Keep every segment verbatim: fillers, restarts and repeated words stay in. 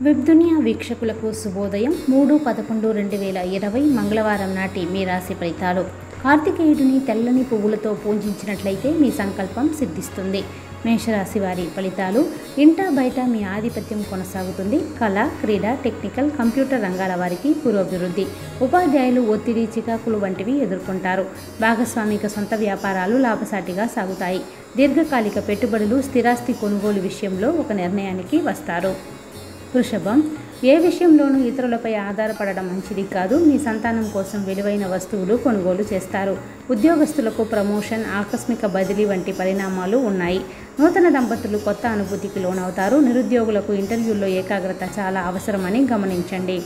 Web దునియా వీక్షకులకు శుభోదయం. మూడు పదకొండు రెండు వేల ఇరవై మంగళవారం నాటి మీ రాశి ఫలితాలు. కార్తికేయుడిని తెల్లని పువ్వులతో పూజించినట్లయితే మీ సంకల్పం సిద్ధిస్తుంది. మేషరాశి వారి ఫలితాలు. ఇంటా బయట మీ ఆధిపత్యం కొనసాగుతుంది. కళ, క్రీడ, టెక్నికల్, కంప్యూటర్ రంగాల వారికి పురోభివృద్ధి. ఉపాధ్యాయులు ఒత్తిడి, చికాకులు వంటివి ఎదుర్కొంటారు. భాగస్వామిక సొంత వ్యాపారాలు లాభసాటిగా సాగుతాయి. దీర్ఘకాలిక పెట్టుబడులు, స్థిరాస్తి కొనుగోలు విషయంలో ఒక నిర్ణయానికి వస్తారు. వృషభం. ఏ విషయంలోనూ ఇతరులపై ఆధారపడడం మంచిది కాదు. మీ సంతానం కోసం విలువైన వస్తువులు కొనుగోలు చేస్తారు. ఉద్యోగస్తులకు ప్రమోషన్, ఆకస్మిక బదిలీ వంటి పరిణామాలు ఉన్నాయి. నూతన దంపతులు కొత్త అనుభూతికి లోనవుతారు. నిరుద్యోగులకు ఇంటర్వ్యూల్లో ఏకాగ్రత చాలా అవసరమని గమనించండి.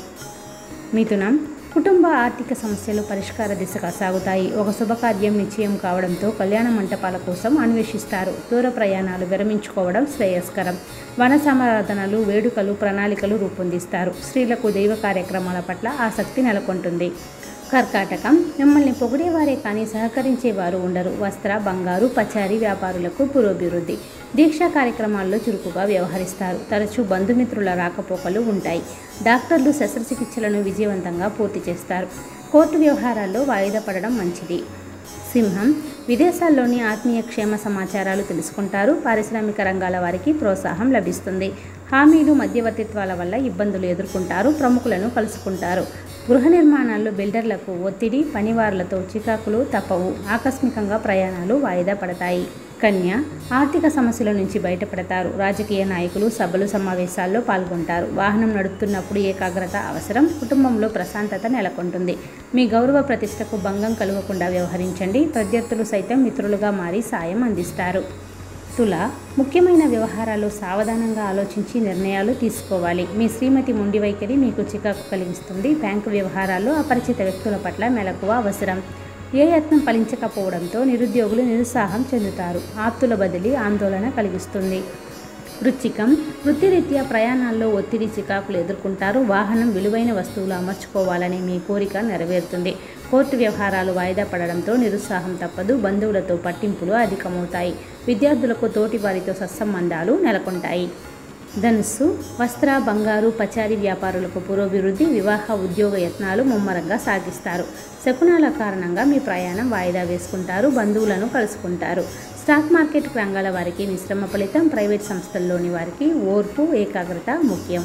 మిథునం. కుటుంబ ఆర్థిక సమస్యలు పరిష్కార దిశగా సాగుతాయి. ఒక శుభకార్యం నిశ్చయం కావడంతో కళ్యాణ మంటపాల కోసం అన్వేషిస్తారు. దూర ప్రయాణాలు విరమించుకోవడం శ్రేయస్కరం. వన సమారాధనలు, వేడుకలు, ప్రణాళికలు రూపొందిస్తారు. స్త్రీలకు దైవ కార్యక్రమాల పట్ల ఆసక్తి నెలకొంటుంది. కర్కాటకం. మిమ్మల్ని పొగిడేవారే కానీ సహకరించేవారు ఉండరు. వస్త్ర, బంగారు, పచారీ వ్యాపారులకు పురోభివృద్ధి. దీక్షా కార్యక్రమాల్లో చురుకుగా వ్యవహరిస్తారు. తరచూ బంధుమిత్రుల రాకపోకలు ఉంటాయి. డాక్టర్లు శస్త్రచికిత్సలను విజయవంతంగా పూర్తి చేస్తారు. కోర్టు వ్యవహారాల్లో వాయిదా పడడం మంచిది. సింహం. విదేశాల్లోని ఆత్మీయ క్షేమ సమాచారాలు తెలుసుకుంటారు. పారిశ్రామిక రంగాల వారికి ప్రోత్సాహం లభిస్తుంది. హామీలు, మధ్యవర్తిత్వాల వల్ల ఇబ్బందులు ఎదుర్కొంటారు. ప్రముఖులను కలుసుకుంటారు. గృహ నిర్మాణాల్లో బిల్డర్లకు ఒత్తిడి, పనివారులతో చికాకులు తప్పవు. ఆకస్మికంగా ప్రయాణాలు వాయిదా పడతాయి. కన్య. ఆర్థిక సమస్యల నుంచి బయటపడతారు. రాజకీయ నాయకులు సభలు, సమావేశాల్లో పాల్గొంటారు. వాహనం నడుపుతున్నప్పుడు ఏకాగ్రత అవసరం. కుటుంబంలో ప్రశాంతత నెలకొంటుంది. మీ గౌరవ ప్రతిష్టకు భంగం కలగకుండా వ్యవహరించండి. ప్రత్యర్థులు సైతం మిత్రులుగా మారి సాయం అందిస్తారు. తుల. ముఖ్యమైన వ్యవహారాలు సావధానంగా ఆలోచించి నిర్ణయాలు తీసుకోవాలి. మీ శ్రీమతి మొండి వైఖరి మీకు చికాకు కలిగిస్తుంది. బ్యాంకు వ్యవహారాల్లో అపరిచిత వ్యక్తుల పట్ల మెలకువ అవసరం. ఏ యత్నం ఫలించకపోవడంతో నిరుద్యోగులు నిరుత్సాహం చెందుతారు. ఆప్తుల బదిలీ ఆందోళన కలిగిస్తుంది. వృశ్చికం. వృత్తిరీత్యా ప్రయాణాల్లో ఒత్తిడి, చికాకులు ఎదుర్కొంటారు. వాహనం, విలువైన వస్తువులు అమర్చుకోవాలనే మీ కోరిక నెరవేరుతుంది. కోర్టు వ్యవహారాలు వాయిదా పడడంతో నిరుత్సాహం తప్పదు. బంధువులతో పట్టింపులు అధికమవుతాయి. విద్యార్థులకు తోటి వారితో సత్సంబంధాలు నెలకొంటాయి. ధనుస్సు. వస్త్ర, బంగారు, పచారీ వ్యాపారులకు పురోభివృద్ధి. వివాహ, ఉద్యోగ యత్నాలు ముమ్మరంగా సాగిస్తారు. శకునాల కారణంగా మీ ప్రయాణం వాయిదా వేసుకుంటారు. బంధువులను కలుసుకుంటారు. స్టాక్ మార్కెట్ రంగాల వారికి మిశ్రమ ఫలితం. ప్రైవేట్ సంస్థల్లోని వారికి ఓర్పు, ఏకాగ్రత ముఖ్యం.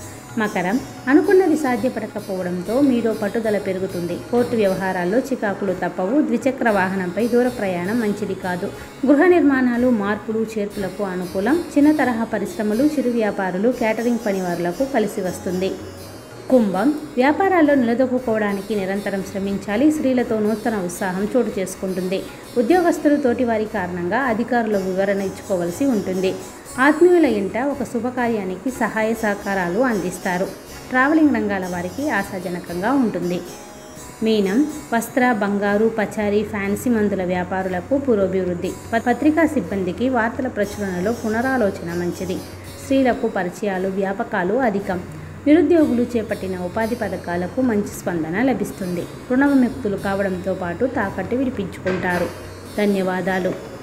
మకరం. అనుకున్నది సాధ్యపడకపోవడంతో మీలో పట్టుదల పెరుగుతుంది. కోర్టు వ్యవహారాల్లో చికాకులు తప్పవు. ద్విచక్ర వాహనంపై దూర ప్రయాణం మంచిది కాదు. గృహ నిర్మాణాలు, మార్పులు, చేర్పులకు అనుకూలం. చిన్న తరహా పరిశ్రమలు, చిరు వ్యాపారులు, కేటరింగ్ పనివారులకు కలిసి వస్తుంది. కుంభం. వ్యాపారాల్లో నిలదొక్కుకోవడానికి నిరంతరం శ్రమించాలి. స్త్రీలతో నూతన ఉత్సాహం చోటు చేసుకుంటుంది. ఉద్యోగస్తులు తోటివారి కారణంగా అధికారుల వివరణ ఇచ్చుకోవలసి ఉంటుంది. ఆత్మీయుల ఇంట ఒక శుభకార్యానికి సహాయ సహకారాలు అందిస్తారు. ట్రావెలింగ్ రంగాల వారికి ఆశాజనకంగా ఉంటుంది. మీనం. వస్త్ర, బంగారు, పచారీ, ఫ్యాన్సీ మందుల వ్యాపారులకు పురోభివృద్ధి. పత్రికా సిబ్బందికి వార్తల ప్రచురణలో పునరాలోచన మంచిది. స్త్రీలకు పరిచయాలు, వ్యాపకాలు అధికం. నిరుద్యోగులు చేపట్టిన ఉపాధి పథకాలకు మంచి స్పందన లభిస్తుంది. రుణ విముక్తులు కావడంతో పాటు తాకట్టు విడిపించుకుంటారు. ధన్యవాదాలు.